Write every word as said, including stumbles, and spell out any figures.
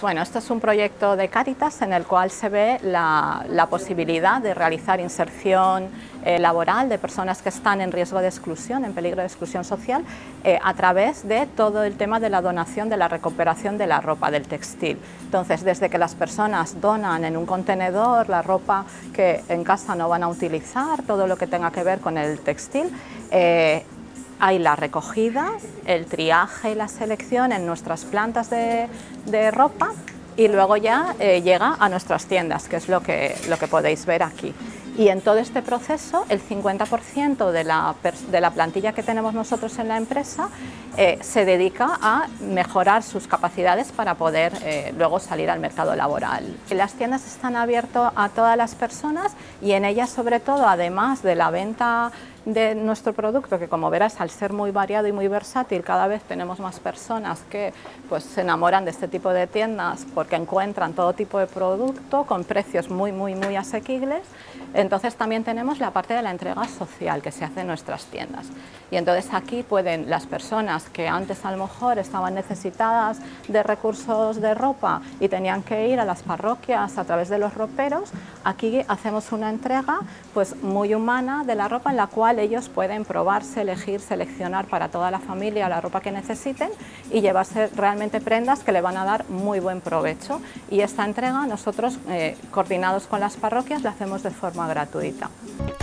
Bueno, esto es un proyecto de Cáritas en el cual se ve la, la posibilidad de realizar inserción eh, laboral de personas que están en riesgo de exclusión, en peligro de exclusión social, eh, a través de todo el tema de la donación, de la recuperación de la ropa, del textil. Entonces, desde que las personas donan en un contenedor la ropa que en casa no van a utilizar, todo lo que tenga que ver con el textil, eh, hay la recogida, el triaje y la selección en nuestras plantas de, de ropa y luego ya eh, llega a nuestras tiendas, que es lo que, lo que podéis ver aquí. Y en todo este proceso, el cincuenta por ciento de la, de la plantilla que tenemos nosotros en la empresa eh, se dedica a mejorar sus capacidades para poder eh, luego salir al mercado laboral. Las tiendas están abiertas a todas las personas y en ellas, sobre todo, además de la venta de nuestro producto, que como verás, al ser muy variado y muy versátil, cada vez tenemos más personas que pues, se enamoran de este tipo de tiendas porque encuentran todo tipo de producto con precios muy, muy, muy asequibles. Entonces también tenemos la parte de la entrega social que se hace en nuestras tiendas. Y entonces aquí pueden las personas que antes a lo mejor estaban necesitadas de recursos de ropa y tenían que ir a las parroquias a través de los roperos, aquí hacemos una entrega pues, muy humana de la ropa en la cual ellos pueden probarse, elegir, seleccionar para toda la familia la ropa que necesiten y llevarse realmente prendas que le van a dar muy buen provecho. Y esta entrega nosotros, eh, coordinados con las parroquias, la hacemos de forma gratuita.